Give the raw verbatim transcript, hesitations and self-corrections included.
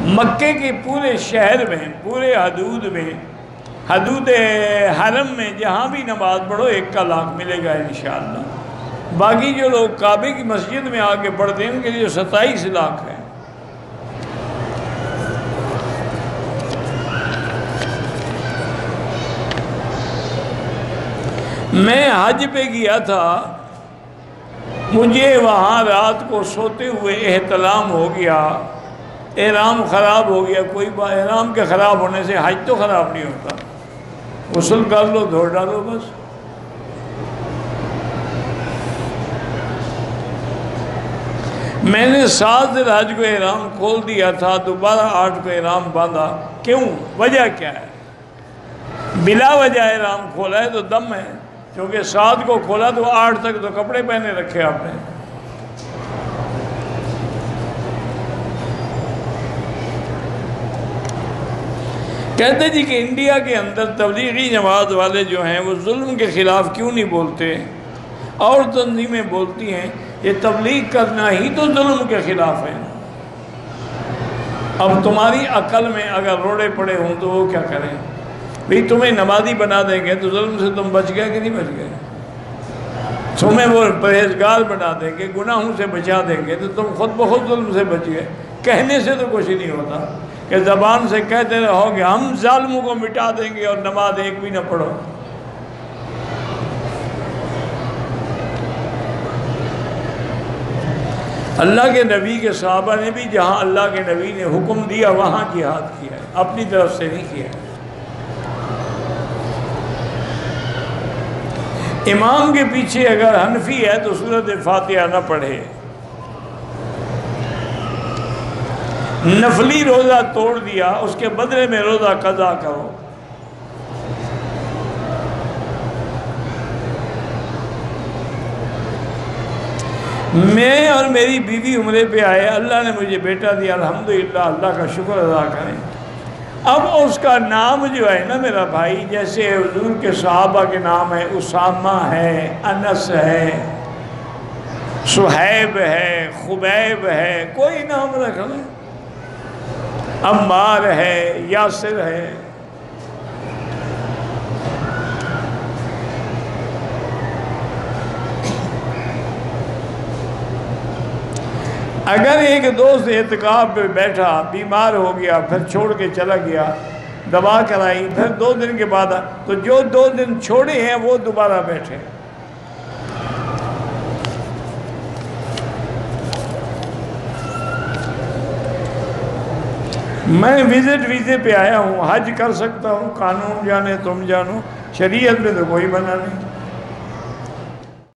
مکے کے پورے شہر میں، پورے حدود میں، حدود حرم میں جہاں بھی نماز پڑھو ایک کا لاکھ ملے گا انشاءاللہ۔ باقی جو لوگ کعبے کی مسجد میں آ کے پڑھتے ہیں ان کے لیے ستائیس لاکھ ہے۔ میں حج پہ گیا تھا، مجھے وہاں رات کو سوتے ہوئے احتلام ہو گیا، احرام خراب ہو گیا۔ کوئی با احرام کے خراب ہونے سے حج تو خراب نہیں ہوتا، غسل کر لو، دھو ڈالو بس۔ میں نے سات دن حج کو احرام کھول دیا تھا، دوبارہ آٹھ کو احرام باندھا، کیوں؟ وجہ کیا ہے؟ بلا وجہ احرام کھولا ہے تو دم ہے، کیونکہ سات کو کھولا تو آٹھ تک تو کپڑے پہنے رکھے آپ نے۔ کہتے جی کہ انڈیا کے اندر تبلیغی جماعت والے جو ہیں وہ ظلم کے خلاف کیوں نہیں بولتے؟ اور تنظیمیں بولتی ہیں یہ تبلیغ کرنا ہی تو ظلم کے خلاف ہے۔ اب تمہاری عقل میں اگر روڑے پڑے ہوں تو وہ کیا کریں؟ بھئی تمہیں نمازی بنا دیں گے تو ظلم سے تم بچ گئے کہ نہیں بچ گئے؟ تمہیں وہ پرہیزگار بنا دیں گے، گناہوں سے بچا دیں گے تو تم خود بخود ظلم سے بچ گئے۔ کہنے سے تو کچھ نہیں ہوتا کہ زبان سے کہتے رہو کہ ہم ظالموں کو مٹا دیں گے اور نماز ایک بھی نہ پڑھو۔ اللہ کے نبی کے صحابہ نے بھی جہاں اللہ کے نبی نے حکم دیا وہاں جہاد کیا ہے، اپنی طرف سے نہیں کیا ہے۔ امام کے پیچھے اگر حنفی ہے تو سورۃ فاتحہ نہ پڑھے، نفلی روزہ توڑ دیا اس کے بدلے میں روزہ قضا کرو۔ میں اور میری بیوی عمرے پہ آئے، اللہ نے مجھے بیٹا دیا، الحمدللہ، اللہ کا شکر ادا کریں۔ اب اس کا نام جو ہے نا میرا بھائی، جیسے حضور کے صحابہ کے نام ہے، اسامہ ہے، انس ہے، صہیب ہے، خبیب ہے، کوئی نام رکھ لیں، عمار ہے، یاسر ہے۔ اگر ایک دوست اعتکاف پہ بیٹھا، بیمار ہو گیا، پھر چھوڑ کے چلا گیا، دوا کرائی، پھر دو دن کے بعد، تو جو دو دن چھوڑے ہیں وہ دوبارہ بیٹھے۔ میں وزٹ ویزے پہ آیا ہوں، حج کر سکتا ہوں، قانون جانے تم جانو، شریعت میں تو کوئی منع نہیں۔